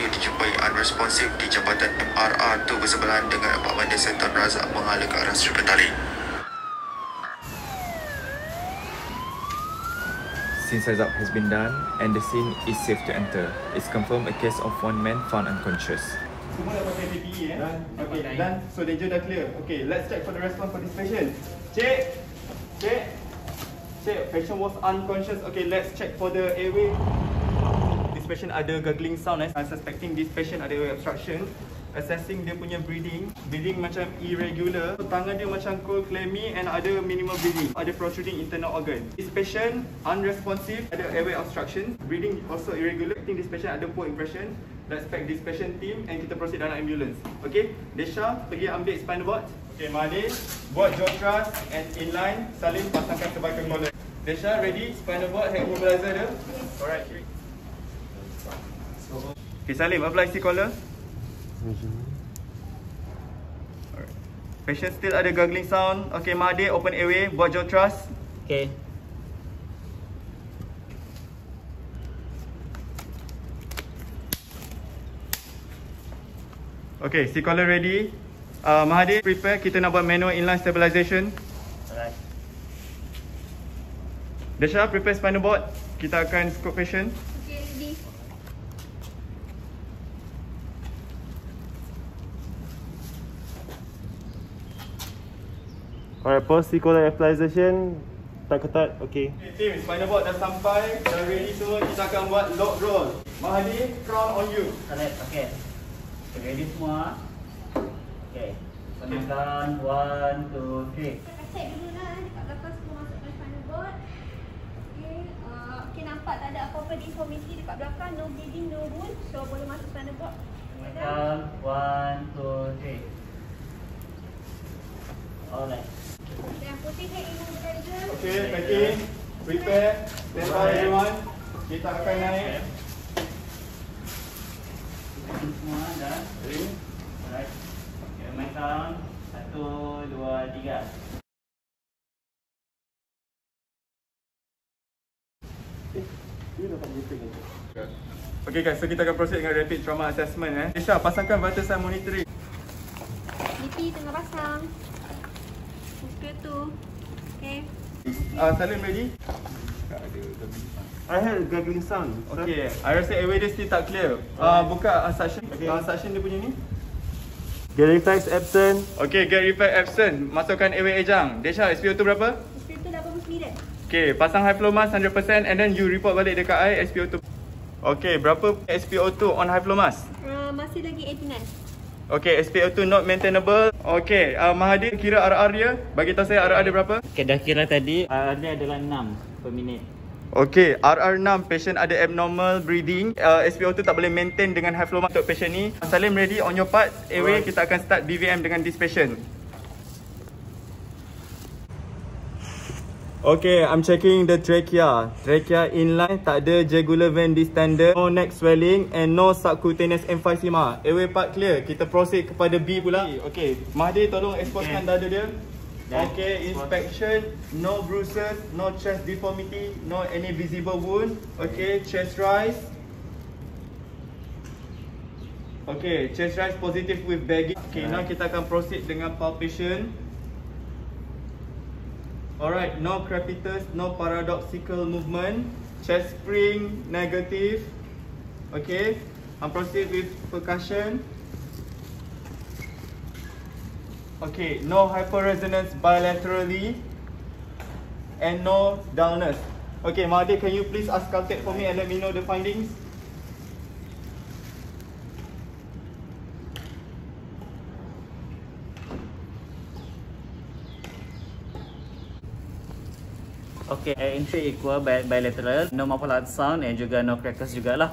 Melayu dijumpai unresponsive di jambatan MRR tu bersebelahan dengan apartmen Desa Tan Razak menghala ke arah Sri Petali. Scene size up has been done and the scene is safe to enter. It's confirmed a case of one man found unconscious. Semua dah pakai PPE Okay, done. So danger dah clear. Okay, let's check for the response for this patient. Check. Patient was unconscious. Okay, let's check for the airway. This patient ada gargling sound. I'm suspecting this patient ada airway obstruction. Assessing dia punya breathing macam irregular. Tangan dia macam cold, clammy and ada minimal breathing. Ada protruding internal organ. This patient unresponsive, ada airway obstruction. Breathing also irregular. I think this patient ada poor impression. Let's pack this patient team and kita proceed dalam ambulance. Okay, Desha pergi ambil spinal board. Okay, Mahdi buat jaw thrust and inline. Salim pasangkan cervical collar. Desha ready, spinal board, head mobilizer dia. Alright. Okay, Salim apply C collar. Alright. Patient still ada gargling sound. Okay, Mahdi open airway, buat jaw thrust. Okay. Okay, C collar ready. Mahdi prepare, kita nak buat manual inline stabilization. Alright. Desha prepare spinal board. Kita akan scope patient. Okay, ready. Alright, pause C collar stabilization. Tak ketat, okay. Okay, team, spinal board dah sampai. Dah ready semua, kita akan buat lock roll. Mahdi, crown on you. Alright, okay. Ready semua. Okay. Senangkan 1, 2, 3. Check dulu lah dekat belakang semua masukkan spinal board. Okay, nampak tak ada apa-apa deformity dekat belakang. No bleeding, no wound. So boleh masuk spinal board. Senangkan 1, 2, 3. Alright. Yang putih head immobilizer. Okay, packing. Prepare. Stand by everyone. Kita akan naik. Semua dah. Ready? Alright. Okay, main count. 1, 2, 3. Okay guys, so kita akan proceed dengan rapid trauma assessment. Desha, pasangkan vital sign monitoring. BP tengah pasang. Muskel tu. Okay. Salim ready? I had a gargling sound. Okay, I rasa airway dia still tak clear. Buka suction. Okay. Suction dia punya ni. Get reflex absent. Okay, get reflex absent. Masukkan airway ejang. Desha, SPO2 berapa? Muskel tu 89. Okay, pasang high flow mask 100% and then you report balik dekat I SPO2. Okay, berapa SPO2 on high flow mask? Masih lagi 89. Okay, SPO2 not maintainable. Okay, Mahdi kira RR dia. Bagi tahu saya RR dia berapa? Okay, dah kira tadi. Dia adalah 6 per minit. Okay, RR 6, patient ada abnormal breathing. SPO2 tak boleh maintain dengan high flow mask untuk patient ni. Salim ready on your part. Airway, kita akan start BVM dengan this patient. Okay, I'm checking the trachea. Trachea inline, tak ada jugular vein distended, no neck swelling and no subcutaneous emphysema. Airway part clear. Kita proceed kepada B pula. Okay, Mahdi tolong exposekan dada dia. Okay, inspection, no bruises, no chest deformity, no any visible wound. Okay, chest rise. Okay, chest rise positive with bagging. Okay, now kita akan proceed dengan palpation. Alright, no crepitus, no paradoxical movement. Chest spring negative. Okay, I'll proceed with percussion. Okay, no hyperresonance bilaterally and no dullness. Okay, Mahdi, can you please auscultate for me and let me know the findings? Okay, entry equal bilateral, no muffled sound and juga no crackers jugalah.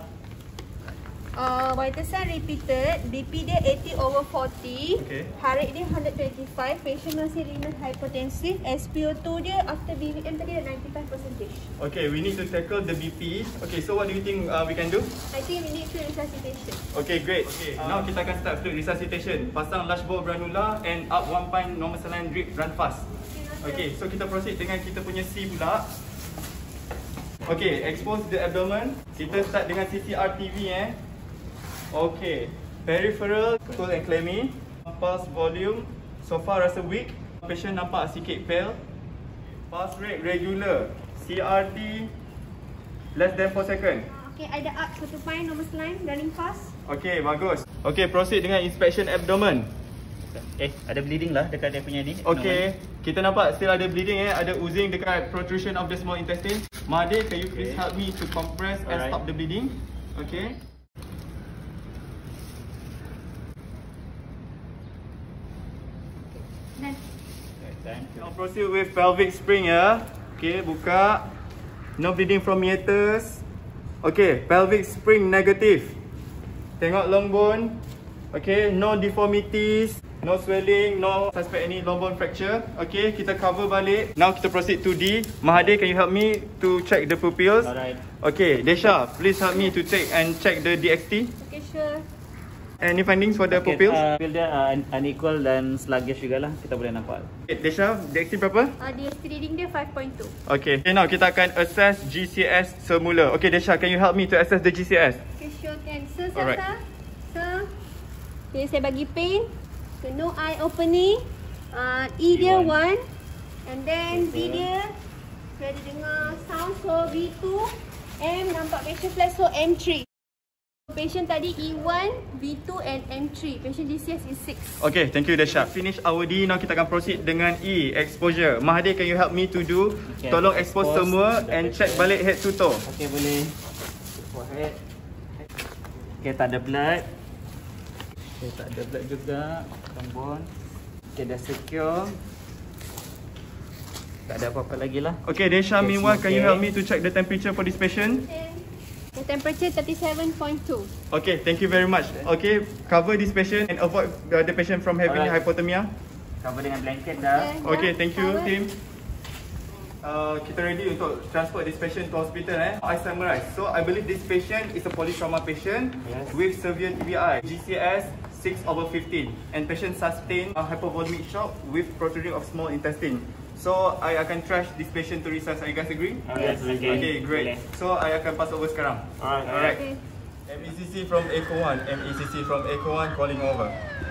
Vital sign repeated. BP dia 80/40. Okay. Heart rate dia 125. Patient masih remain hypertensive. SPO2 dia after BVM tadi dah 95%. Okay, we need to tackle the BP. Okay, so what do you think we can do? I think we need fluid resuscitation. Okay, great. Okay, now kita akan start fluid resuscitation. Pasang large bore granula and up 1 pint normal saline drip, run fast. Okay, so kita proceed dengan kita punya C pula. Okay, expose the abdomen. Kita start dengan CCR TV Okay. Peripheral cool and clammy. Pulse volume so far rasa weak. Patient nampak sikit pale. Pulse rate regular. CRT less than 4 second. Okay, ada up 1 pint, normal saline, running fast. Okay, bagus. Okay, proceed dengan inspection abdomen. Ada bleeding lah dekat dia punya ni. Okay, kita nampak still ada bleeding ada oozing dekat protrusion of the small intestine. Mahathir, can you please help me to compress and stop the bleeding? Okay. Done. Now proceed with pelvic spring ya. Okay, buka. No bleeding from meatus. Okay, pelvic spring negative. Tengok long bone. Okay, no deformities, no swelling, no suspect any long bone fracture. Okay, kita cover balik. Now kita proceed to D. Mahathir, can you help me to check the pupils? Alright. Okay, Desha, please help me to check the DXT. Okay, sure. Any findings for the pupils? Pupil dia unequal dan sluggish jugalah, kita boleh nampak. Okay, Desha, DXT berapa? DST reading dia 5.2. Okay, now kita akan assess GCS semula. Okay, Desha, can you help me to assess the GCS? Okay, sure can. Sir, Alright. Sir. Okay, saya bagi pain. So, no eye opening. E dia 1. And then B dia, saya ada dengar sound. So, V2. M nampak patient flat. So, M3. Patient tadi E1, V2 and M3. Patient GCS is 6. Okay, thank you Desha. Finish our D, now kita akan proceed dengan E, exposure. Mahathir, can you help me to do? Okay, Tolong expose semua and check balik head to toe. Okay, boleh. Forehead. Okay, tak ada blood. Okay, tak ada blood juga. Trombone. Okay, dah secure. Tak ada apa-apa lagi lah. Okay, Desha, Okay, meanwhile, can you okay. help me to check the temperature for this patient? The temperature 37.2. Okay, thank you very much. Okay, cover this patient and avoid the patient from having Alright. hypothermia. Cover dengan blanket dah. Okay, thank you Cover. team. Kita ready untuk transport this patient to hospital. I summarize. So I believe this patient is a polytrauma patient with severe TBI, GCS 6/15, and patient sustained a hypovolemic shock with protruding of small intestine. So I akan trash this patient to resusc. Are you guys agree? Yes, okay. Okay, great. So I akan pass over sekarang. Alright. Okay. MECC from Echo 1. MECC from Echo 1 calling over.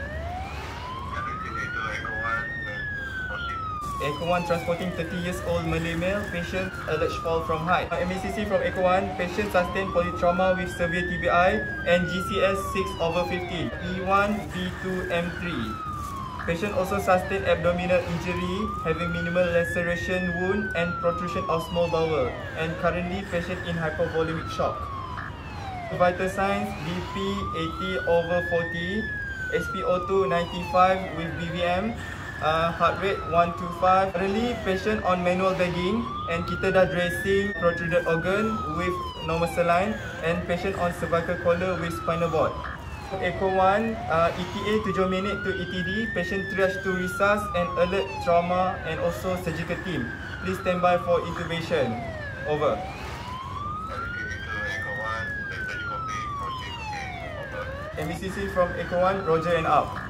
Echo 1 transporting 30 years old Malay male, patient alleged fall from height. MECC from Echo 1, patient sustained polytrauma with severe TBI and GCS 6/15, E1, V2, M3. Patient also sustained abdominal injury, having minimal laceration wound and protrusion of small bowel, and currently patient in hypovolemic shock. Vital signs: BP 80/40, SpO2 95 with BVM, heart rate 125. Currently patient on manual bagging, and kita dah dressing protruded organ with normal saline, and patient on cervical collar with spinal board. Echo 1, ETA 7 minit to ETD, patient triage to resusc and alert trauma and also surgical team. Please stand by for intubation. Over. MECC from Echo 1, Roger and out.